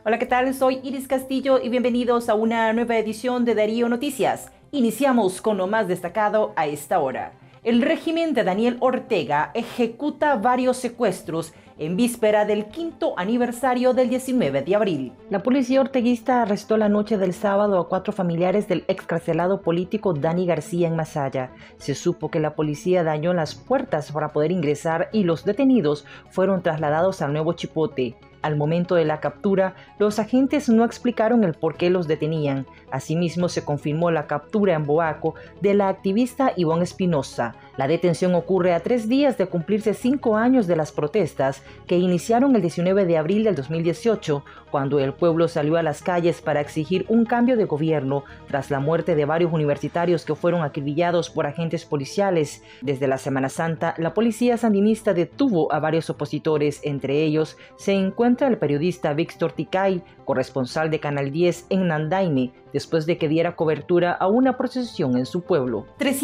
Hola, ¿qué tal? Soy Iris Castillo y bienvenidos a una nueva edición de Darío Noticias. Iniciamos con lo más destacado a esta hora. El régimen de Daniel Ortega ejecuta varios secuestros en víspera del 5º aniversario del 19 de abril. La policía orteguista arrestó la noche del sábado a 4 familiares del excarcelado político Dani García en Masaya. Se supo que la policía dañó las puertas para poder ingresar y los detenidos fueron trasladados al Nuevo Chipote. Al momento de la captura, los agentes no explicaron el por qué los detenían. Asimismo, se confirmó la captura en Boaco de la activista Ivonne Espinosa. La detención ocurre a 3 días de cumplirse 5 años de las protestas que iniciaron el 19 de abril del 2018, cuando el pueblo salió a las calles para exigir un cambio de gobierno tras la muerte de varios universitarios que fueron acribillados por agentes policiales. Desde la Semana Santa, la policía sandinista detuvo a varios opositores. Entre ellos se encuentra el periodista Víctor Ticay, corresponsal de Canal 10 en Nandaime, después de que diera cobertura a una procesión en su pueblo.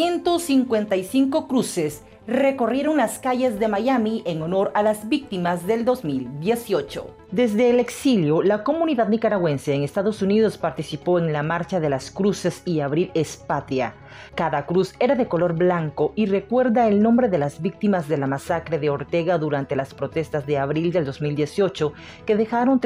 355 cruces recorrieron las calles de Miami en honor a las víctimas del 2018. Desde el exilio, la comunidad nicaragüense en Estados Unidos participó en la Marcha de las Cruces y Abril es Patria. Cada cruz era de color blanco y recuerda el nombre de las víctimas de la masacre de Ortega durante las protestas de abril del 2018, que dejaron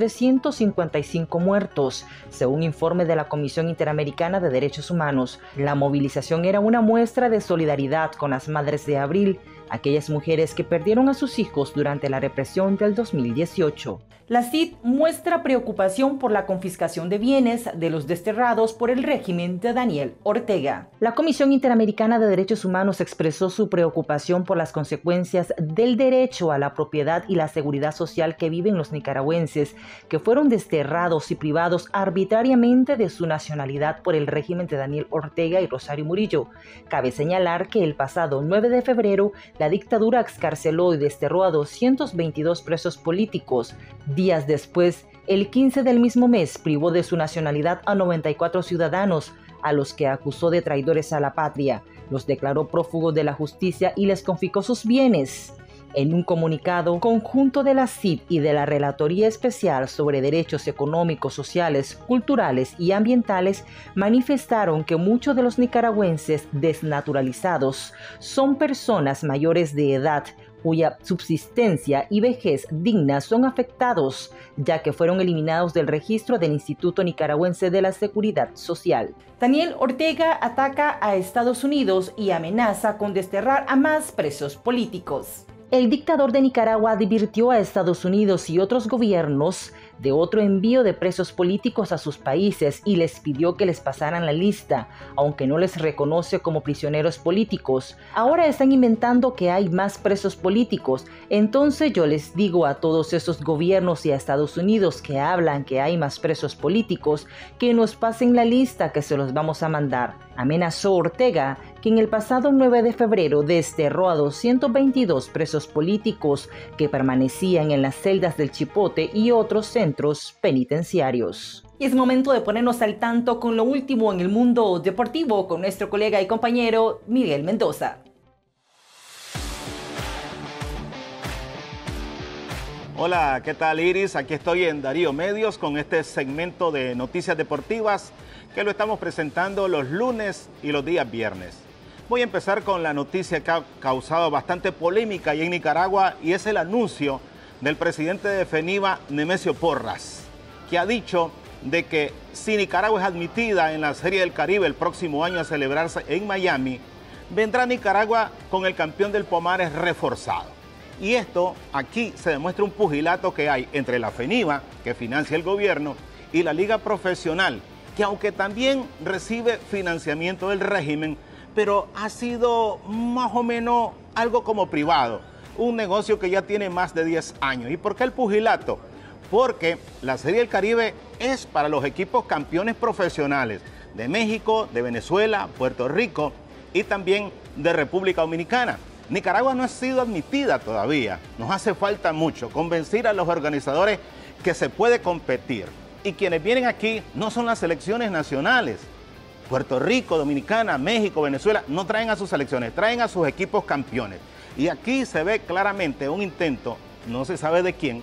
355 muertos, según informe de la Comisión Interamericana de Derechos Humanos. La movilización era una muestra de solidaridad con las madres de abril, aquellas mujeres que perdieron a sus hijos durante la represión del 2018. La CID muestra preocupación por la confiscación de bienes de los desterrados por el régimen de Daniel Ortega. La Comisión Interamericana de Derechos Humanos expresó su preocupación por las consecuencias del derecho a la propiedad y la seguridad social que viven los nicaragüenses que fueron desterrados y privados arbitrariamente de su nacionalidad por el régimen de Daniel Ortega y Rosario Murillo. Cabe señalar que el pasado 9 de febrero, la dictadura excarceló y desterró a 222 presos políticos. Días después, el 15 del mismo mes, privó de su nacionalidad a 94 ciudadanos, a los que acusó de traidores a la patria, los declaró prófugos de la justicia y les confiscó sus bienes. En un comunicado conjunto de la CID y de la Relatoría Especial sobre Derechos Económicos, Sociales, Culturales y Ambientales, manifestaron que muchos de los nicaragüenses desnaturalizados son personas mayores de edad, cuya subsistencia y vejez digna son afectados, ya que fueron eliminados del registro del Instituto Nicaragüense de la Seguridad Social. Daniel Ortega ataca a Estados Unidos y amenaza con desterrar a más presos políticos. El dictador de Nicaragua advirtió a Estados Unidos y otros gobiernos de otro envío de presos políticos a sus países y les pidió que les pasaran la lista, aunque no les reconoce como prisioneros políticos. Ahora están inventando que hay más presos políticos. Entonces yo les digo a todos esos gobiernos y a Estados Unidos que hablan que hay más presos políticos, que nos pasen la lista que se los vamos a mandar. Amenazó Ortega, que en el pasado 9 de febrero desterró a 222 presos políticos que permanecían en las celdas del Chipote y otros centros penitenciarios. Y es momento de ponernos al tanto con lo último en el mundo deportivo con nuestro colega y compañero Miguel Mendoza. Hola, ¿qué tal Iris? Aquí estoy en Darío Medios con este segmento de noticias deportivas que lo estamos presentando los lunes y los días viernes. Voy a empezar con la noticia que ha causado bastante polémica ahí en Nicaragua y es el anuncio del presidente de FENIVA, Nemesio Porras, que ha dicho de que si Nicaragua es admitida en la Serie del Caribe el próximo año a celebrarse en Miami, vendrá Nicaragua con el campeón del Pomares reforzado. Y esto, aquí se demuestra un pugilato que hay entre la FENIVA, que financia el gobierno, y la Liga Profesional, que aunque también recibe financiamiento del régimen, pero ha sido más o menos algo como privado, un negocio que ya tiene más de 10 años. ¿Y por qué el pugilato? Porque la Serie del Caribe es para los equipos campeones profesionales de México, de Venezuela, Puerto Rico y también de República Dominicana. Nicaragua no ha sido admitida todavía, nos hace falta mucho convencer a los organizadores que se puede competir. Y quienes vienen aquí no son las selecciones nacionales. Puerto Rico, Dominicana, México, Venezuela no traen a sus selecciones, traen a sus equipos campeones. Y aquí se ve claramente un intento, no se sabe de quién,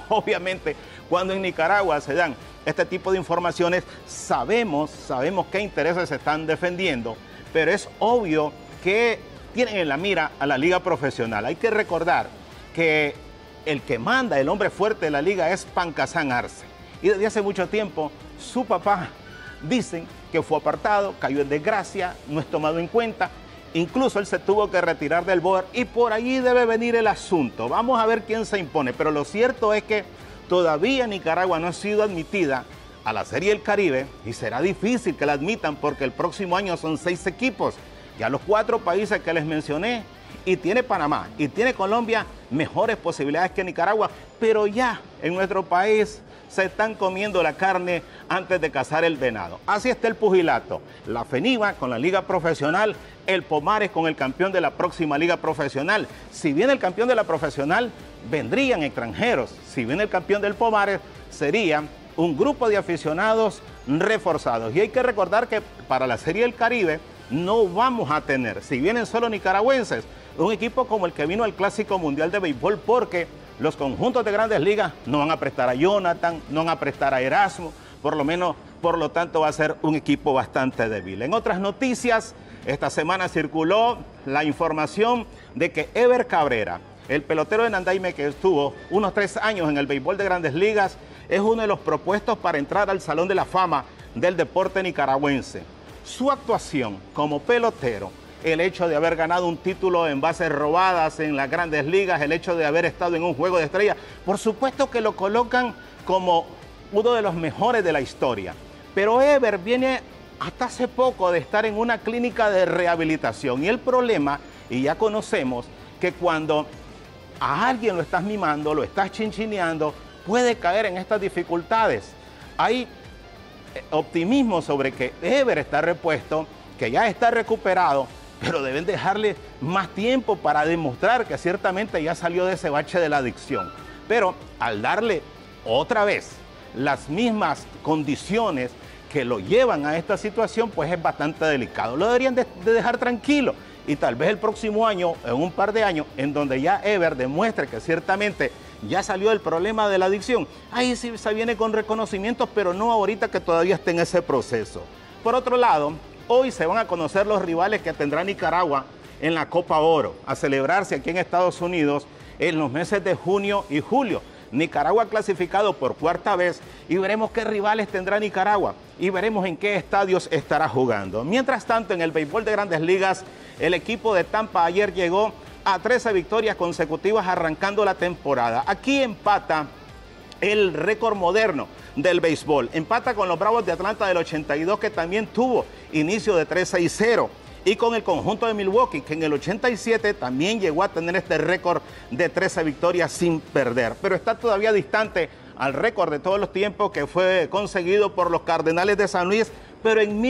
Obviamente, cuando en Nicaragua se dan este tipo de informaciones, sabemos qué intereses se están defendiendo, pero es obvio que tienen en la mira a la liga profesional. Hay que recordar que el que manda, el hombre fuerte de la liga es Pancasán Arce. Y desde hace mucho tiempo, su papá, dicen que fue apartado, cayó en desgracia, no es tomado en cuenta. Incluso él se tuvo que retirar del board y por allí debe venir el asunto. Vamos a ver quién se impone, pero lo cierto es que todavía Nicaragua no ha sido admitida a la Serie del Caribe y será difícil que la admitan porque el próximo año son 6 equipos. Ya los 4 países que les mencioné, y tiene Panamá y tiene Colombia mejores posibilidades que Nicaragua, pero ya en nuestro país se están comiendo la carne antes de cazar el venado. Así está el pugilato. La FENIVA con la liga profesional, el Pomares con el campeón de la próxima liga profesional. Si viene el campeón de la profesional, vendrían extranjeros. Si viene el campeón del Pomares, sería un grupo de aficionados reforzados. Y hay que recordar que para la Serie del Caribe no vamos a tener, si vienen solo nicaragüenses, un equipo como el que vino al Clásico Mundial de Béisbol, porque los conjuntos de Grandes Ligas no van a prestar a Jonathan, no van a prestar a Erasmo, por lo tanto va a ser un equipo bastante débil. En otras noticias, esta semana circuló la información de que Ever Cabrera, el pelotero de Nandaime que estuvo unos 3 años en el béisbol de Grandes Ligas, es uno de los propuestos para entrar al Salón de la Fama del deporte nicaragüense. Su actuación como pelotero, el hecho de haber ganado un título en bases robadas en las Grandes Ligas, el hecho de haber estado en un juego de estrellas, por supuesto que lo colocan como uno de los mejores de la historia. Pero Ever viene hasta hace poco de estar en una clínica de rehabilitación y el problema, y ya conocemos, que cuando a alguien lo estás mimando, lo estás chinchineando, puede caer en estas dificultades. Hay optimismo sobre que Ever está repuesto, que ya está recuperado, pero deben dejarle más tiempo para demostrar que ciertamente ya salió de ese bache de la adicción. Pero al darle otra vez las mismas condiciones que lo llevan a esta situación, pues es bastante delicado. Lo deberían de dejar tranquilo y tal vez el próximo año, en un par de años, en donde ya Ever demuestre que ciertamente ya salió del problema de la adicción, ahí sí se viene con reconocimientos, pero no ahorita que todavía está en ese proceso. Por otro lado, hoy se van a conocer los rivales que tendrá Nicaragua en la Copa Oro, a celebrarse aquí en Estados Unidos en los meses de junio y julio. Nicaragua clasificado por 4ª vez y veremos qué rivales tendrá Nicaragua y veremos en qué estadios estará jugando. Mientras tanto, en el béisbol de Grandes Ligas, el equipo de Tampa ayer llegó a 13 victorias consecutivas arrancando la temporada. Aquí empata el récord moderno del béisbol. Empata con los Bravos de Atlanta del 82, que también tuvo inicio de 3-6-0. Y con el conjunto de Milwaukee, que en el 87 también llegó a tener este récord de 13 victorias sin perder. Pero está todavía distante al récord de todos los tiempos que fue conseguido por los Cardenales de San Luis, pero en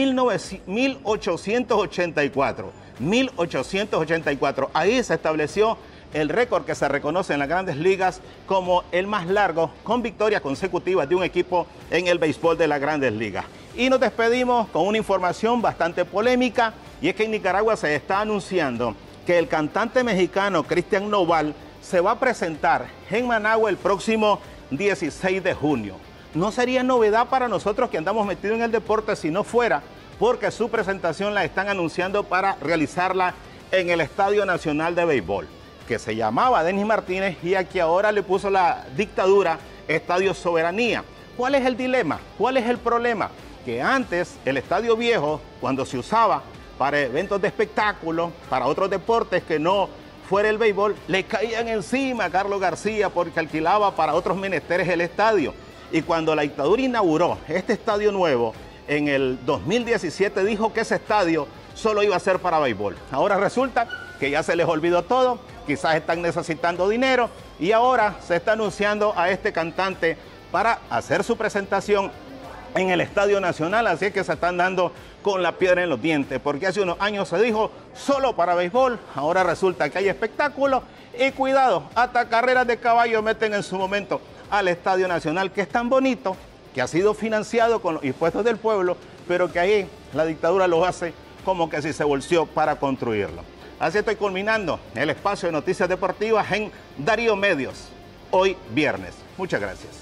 1884. 1884. Ahí se estableció el récord que se reconoce en las Grandes Ligas como el más largo, con victorias consecutivas de un equipo en el béisbol de las Grandes Ligas. Y nos despedimos con una información bastante polémica, y es que en Nicaragua se está anunciando que el cantante mexicano Cristian Nodal se va a presentar en Managua el próximo 16 de junio. No sería novedad para nosotros que andamos metidos en el deporte si no fuera porque su presentación la están anunciando para realizarla en el Estadio Nacional de Béisbol, que se llamaba Denis Martínez y aquí ahora le puso la dictadura Estadio Soberanía. ¿Cuál es el dilema? ¿Cuál es el problema? Que antes el Estadio Viejo, cuando se usaba para eventos de espectáculo, para otros deportes que no fuera el béisbol, le caían encima a Carlos García porque alquilaba para otros menesteres el estadio. Y cuando la dictadura inauguró este estadio nuevo, en el 2017 dijo que ese estadio solo iba a ser para béisbol. Ahora resulta que ya se les olvidó todo, quizás están necesitando dinero y ahora se está anunciando a este cantante para hacer su presentación en el Estadio Nacional, así es que se están dando con la piedra en los dientes, porque hace unos años se dijo solo para béisbol, ahora resulta que hay espectáculo y cuidado, hasta carreras de caballo meten en su momento al Estadio Nacional, que es tan bonito, que ha sido financiado con los impuestos del pueblo, pero que ahí la dictadura lo hace como que si se bolseó para construirlo. Así estoy culminando el espacio de noticias deportivas en Darío Medios. hoy viernes. Muchas gracias.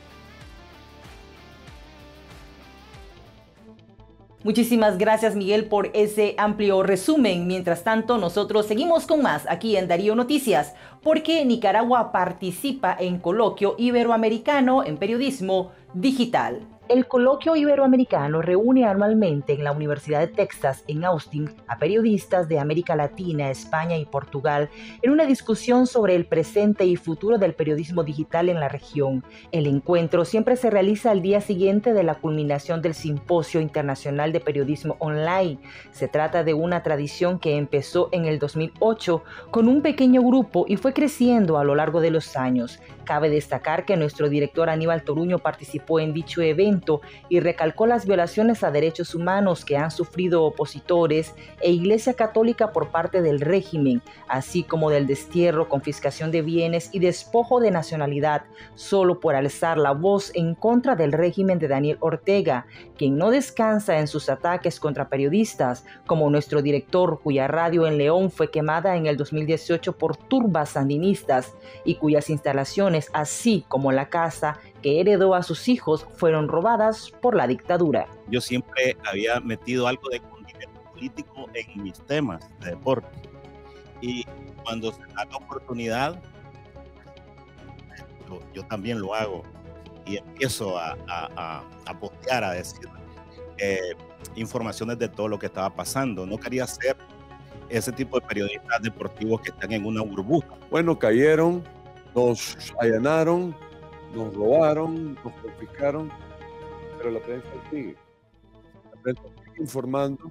Muchísimas gracias, Miguel, por ese amplio resumen. Mientras tanto, nosotros seguimos con más aquí en Darío Noticias, porque Nicaragua participa en Coloquio Iberoamericano en Periodismo Digital. El Coloquio Iberoamericano reúne anualmente en la Universidad de Texas en Austin a periodistas de América Latina, España y Portugal en una discusión sobre el presente y futuro del periodismo digital en la región. El encuentro siempre se realiza al día siguiente de la culminación del Simposio Internacional de Periodismo Online. Se trata de una tradición que empezó en el 2008 con un pequeño grupo y fue creciendo a lo largo de los años. Cabe destacar que nuestro director Aníbal Toruño participó en dicho evento y recalcó las violaciones a derechos humanos que han sufrido opositores e Iglesia Católica por parte del régimen, así como del destierro, confiscación de bienes y despojo de nacionalidad, solo por alzar la voz en contra del régimen de Daniel Ortega, quien no descansa en sus ataques contra periodistas, como nuestro director, cuya radio en León fue quemada en el 2018 por turbas sandinistas y cuyas instalaciones, así como la casa que heredó a sus hijos, fueron robadas por la dictadura. Yo siempre había metido algo de condimento político en mis temas de deporte. Y cuando se da la oportunidad, yo también lo hago. Y empiezo a postear, a decir informaciones de todo lo que estaba pasando. No quería ser ese tipo de periodistas deportivos que están en una burbuja. Bueno, cayeron, nos allanaron, nos robaron, nos confiscaron, pero la prensa sigue. La prensa sigue informando.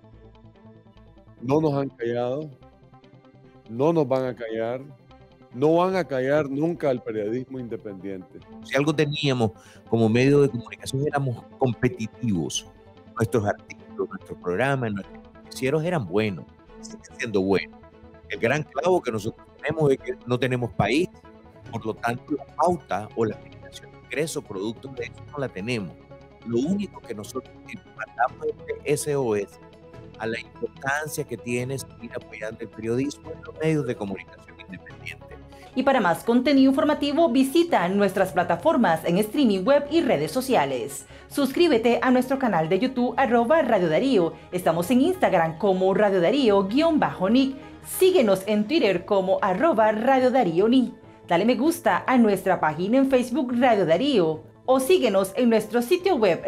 No nos han callado, no nos van a callar, no van a callar nunca al periodismo independiente. Si algo teníamos como medio de comunicación, éramos competitivos. Nuestros artículos, nuestros programas, nuestros noticieros eran buenos, siguen siendo buenos. El gran clavo que nosotros tenemos es que no tenemos país, por lo tanto la pauta o la generación de ingresos producto de eso no la tenemos. Lo único que nosotros mandamos es SOS a la importancia que tiene seguir apoyando el periodismo en los medios de comunicación independiente. Y para más contenido informativo, visita nuestras plataformas en streaming web y redes sociales. Suscríbete a nuestro canal de YouTube @Radio Darío. Estamos en Instagram como Radio Darío_Nick. Síguenos en Twitter como @Radio Darío Nick. Dale me gusta a nuestra página en Facebook Radio Darío o síguenos en nuestro sitio web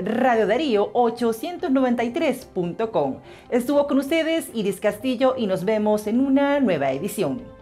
radiodarío893.com. Estuvo con ustedes Iris Castillo y nos vemos en una nueva edición.